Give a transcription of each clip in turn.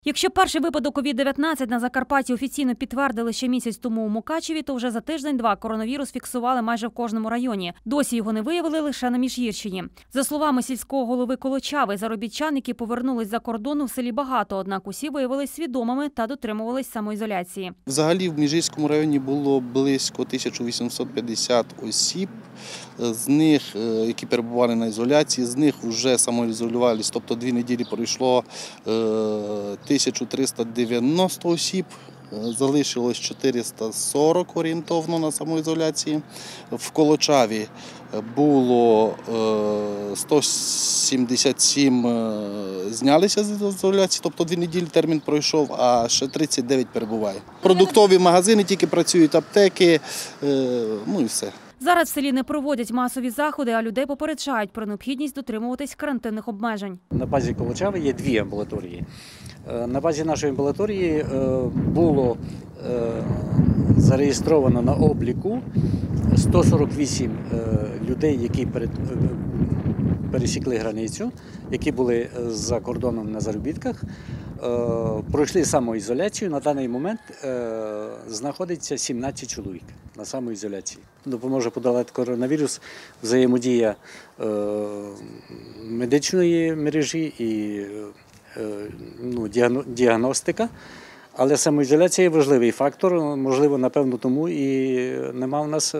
Якщо перший випадок COVID-19 на Закарпатті офіційно підтвердили ще місяць тому у Мукачеві, то вже за тиждень-два коронавірус фіксували майже в кожному районі. Досі його не виявили лише на Міжгірщині. За словами сільського голови Колочави, заробітчан, які повернулись за кордону, в селі багато, однак усі виявились свідомими та дотримувались самоізоляції. Взагалі в Міжгірському районі було близько 1850 осіб, з них, які перебували на ізоляції, з них вже самоізолювалися, тобто 2 неділі пройшло 1390 осіб, залишилось 440 орієнтовно на самоізоляції. В Колочаві було 177 знялися з ізоляції, тобто 2 неділі термін пройшов, а ще 39 перебуває. Продуктові магазини тільки працюють, аптеки, ну і все. Зараз в селі не проводять масові заходи, а людей попереджають про необхідність дотримуватись карантинних обмежень. На базі Колочави є 2 амбулаторії. На базі нашої амбулаторії було зареєстровано на обліку 148 людей, які пересікли границю, які були за кордоном на заробітках, пройшли самоізоляцію. На даний момент знаходиться 17 чоловік на самоізоляції. Допоможе подолати коронавірус взаємодія медичної мережі і діагностика. Але самоізоляція є важливий фактор, можливо, напевно, тому і нема в нас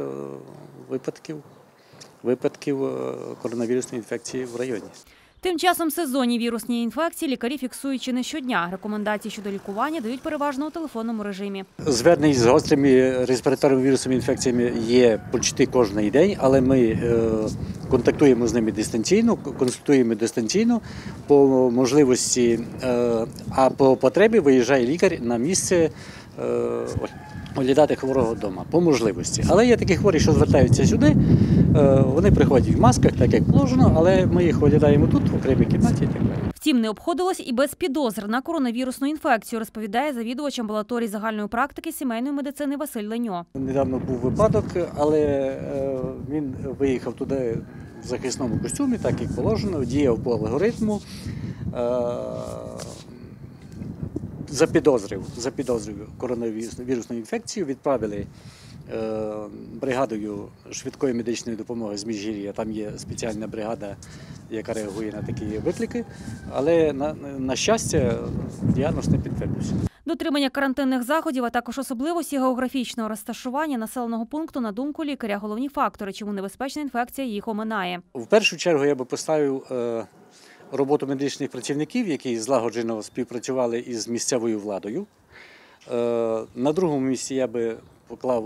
випадків коронавірусної інфекції в районі. Тим часом сезонні вірусні інфекції лікарі фіксують чи не щодня. Рекомендації щодо лікування дають переважно у телефонному режимі. Звернень з гострими респіраторними вірусовими інфекціями є почти кожен день, але ми контактуємо з ними дистанційно, консультуємо дистанційно по можливості, а по потребі виїжджає лікар на місце оглядати хворого вдома, по можливості. Але є такі хворі, що звертаються сюди, вони приходять в масках, так як положено, але ми їх оглядаємо тут, в окремій кімнаті і так далі. Втім, не обходилось і без підозр на коронавірусну інфекцію, розповідає завідувач амбулаторії загальної практики сімейної медицини Василь Леньо. Недавно був випадок, але він виїхав туди в захисному костюмі, так як положено, діяв по алгоритму. Запідозрив коронавірусну інфекцію, відправили бригадою швидкої медичної допомоги з Міжгір'я. Там є спеціальна бригада, яка реагує на такі виклики, але, на щастя, діагноз не підтвердився. Дотримання карантинних заходів, а також особливості географічного розташування населеного пункту, на думку лікаря, головні фактори, чому небезпечна інфекція їх оминає. В першу чергу я би поставив роботу медичних працівників, які злагоджено співпрацювали із місцевою владою. На другому місці я би поклав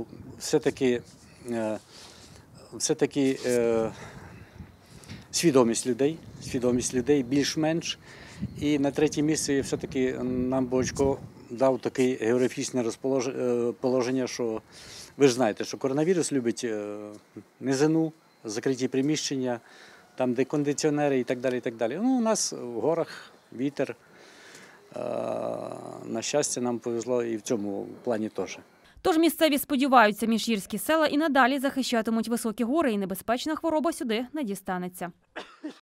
все-таки свідомість людей більш-менш. І на третє місце все-таки нам Бочко дав таке географічне розположення, що ви ж знаєте, що коронавірус любить низину, закриті приміщення, там, де кондиціонери і так далі, і так далі. У нас в горах вітер. На щастя, нам повезло і в цьому плані теж. Тож місцеві сподіваються, міжгірські села і надалі захищатимуть високі гори, і небезпечна хвороба сюди не дістанеться.